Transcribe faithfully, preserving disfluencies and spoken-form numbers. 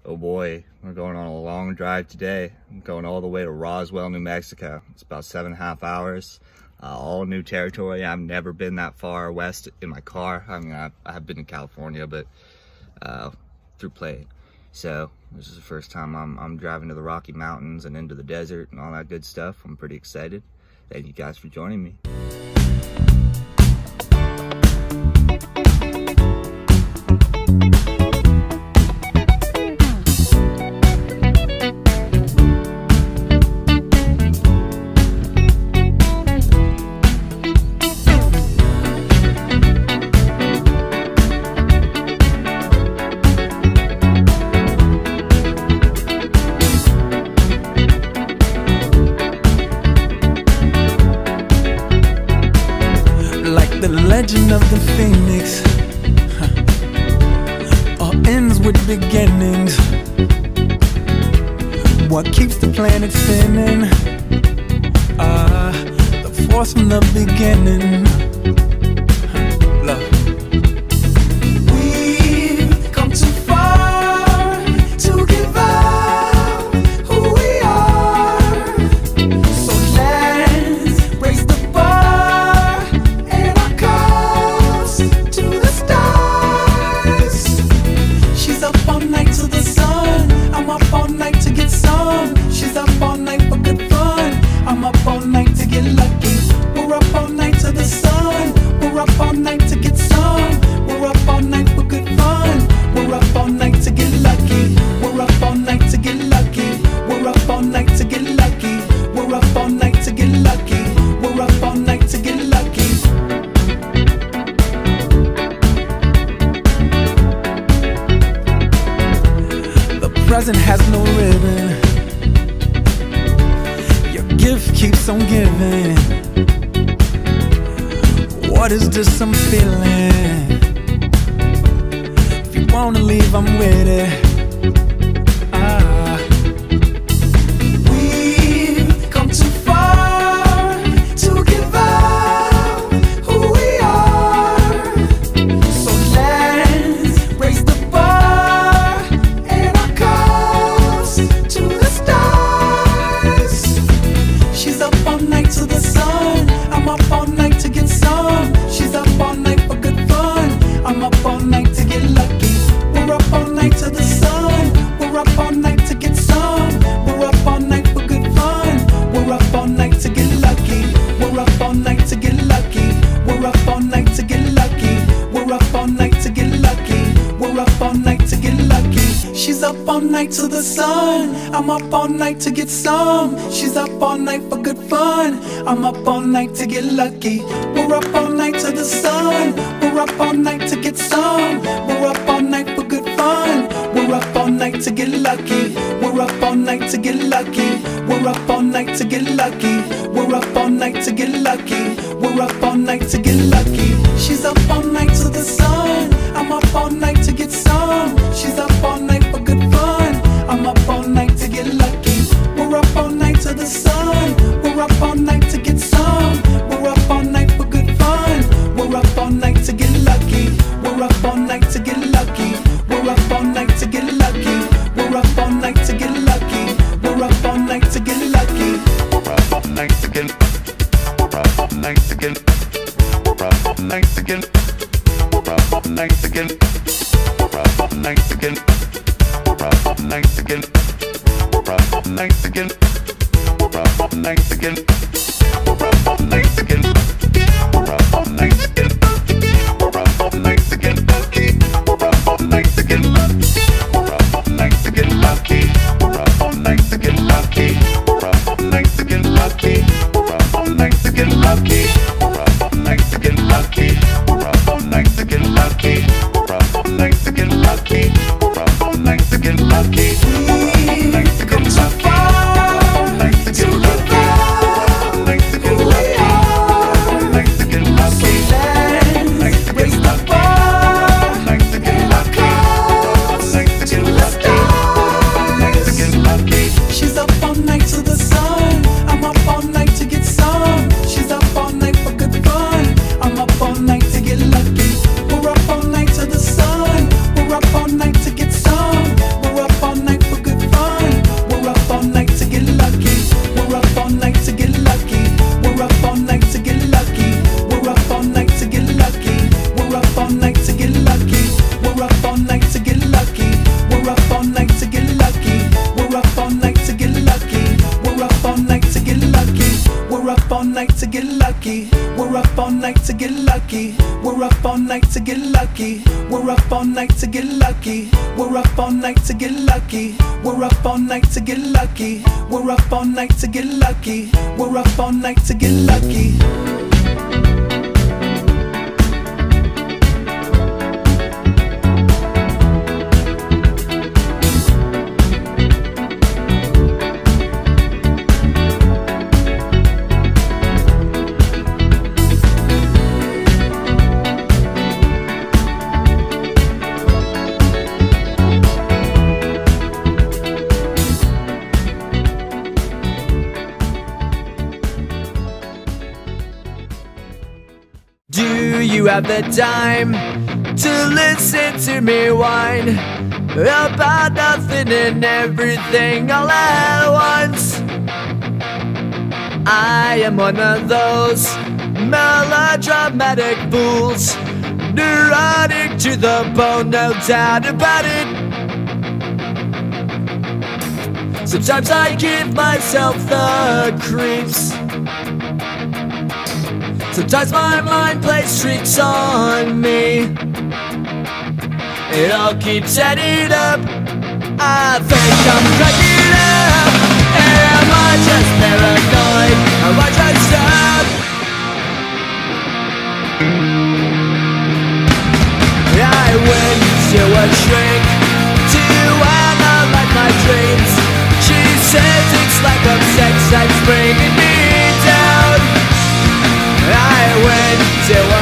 Oh boy, we're going on a long drive today. I'm going all the way to Roswell, New Mexico. It's about seven and a half hours. Uh, all new territory. I've never been that far west in my car. I mean, I've, I've been in California, but uh, through plane. So this is the first time I'm, I'm driving to the Rocky Mountains and into the desert and all that good stuff. I'm pretty excited. Thank you guys for joining me. The legend of the phoenix, huh, all ends with beginnings. What keeps the planet spinning? Ah, uh, the force from the beginning. Huh, love. We've come too far to give up who we are. So let's raise the bar. Present has no ribbon. Your gift keeps on giving. What is this I'm feeling? If you wanna leave, I'm with it. She's up all night to the sun. I'm up all night to get some. She's up all night for good fun. I'm up all night to get lucky. We're up all night to the sun. We're up all night to get some. We're up all night for good fun. We're up all night to get lucky. We're up all night to get lucky. We're up all night to get lucky. We're up all night to get lucky. We're up all night to get lucky. She's up all night to the sun. I'm up all night to get some. She's up all night for good fun. I'm up all night to get lucky. We're up all night to the sun. We're up all night to get some. We're up all night for good fun. We're up all night to get lucky. We're up all night to get lucky. We're up all night to get lucky. We're up all night to get lucky. We're up all night to get lucky. We're up all night to get. We're up all night to get. We're up all night to get. We're up all night to get. We're up all night to get. We're up all night to get. We're up all night to get. We're up all night to get. We're up all night to get. We're up all night to get. We're up all night to get. We're up all night to get. We're up all night to get lucky. We're up all night to get lucky. We're up all night to get lucky. We're up all night to get lucky. We're up all night to get lucky. We're up all night to get lucky. We're up all night to get lucky. We're up all night to get lucky. We're up all night to get lucky. We're up all night to get lucky. We're up all night to get lucky. We're up all night to get lucky. night to get lucky. We're up all night to get lucky. We're up all night to get lucky. We're up all night to get lucky. We're up all night to get lucky. We're up all night to get lucky. We're up all night to get lucky. Do you have the time to listen to me whine about nothing and everything all at once? I am one of those melodramatic fools, neurotic to the bone, no doubt about it. Sometimes I give myself the creeps. Sometimes my mind plays tricks on me. It all keeps adding up. I think I'm cracking up. Am I just paranoid? Am I just up? I went to a shrink to analyze my dreams. She says it's like a sex that's bringing me down. I went to